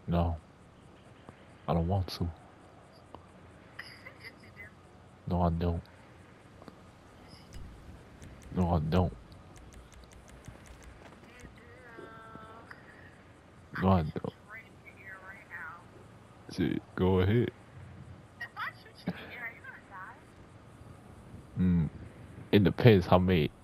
No, I don't want to. Yes, you do. No, I don't. No, I don't. You do. No, I I can shoot don't. you right in your ear right now. Shit, go ahead. If I shoot you in the ear, are you gonna die? Mm, it depends how many